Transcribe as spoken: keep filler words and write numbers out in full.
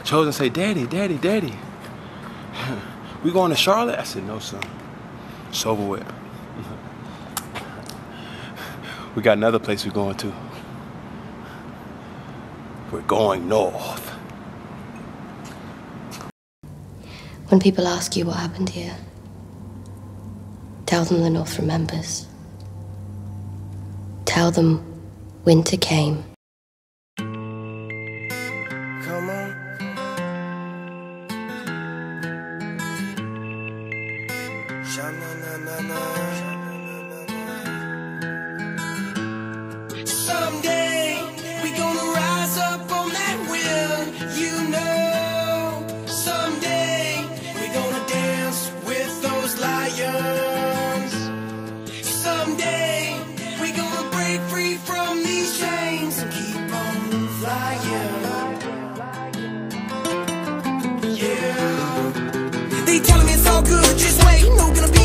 Chosen say, Daddy, Daddy, Daddy, we going to Charlotte? I said, no, son. It's over with. We got another place we're going to. We're going north. When people ask you what happened here, tell them the North remembers. Tell them winter came. Come on. Sha-na-na-na-na. Someday we gonna rise up on that wheel, you know. Someday we gonna dance with those lions. Someday we gonna break free from these chains and keep on flying. Yeah. They telling me it's all good, just wait, no gonna be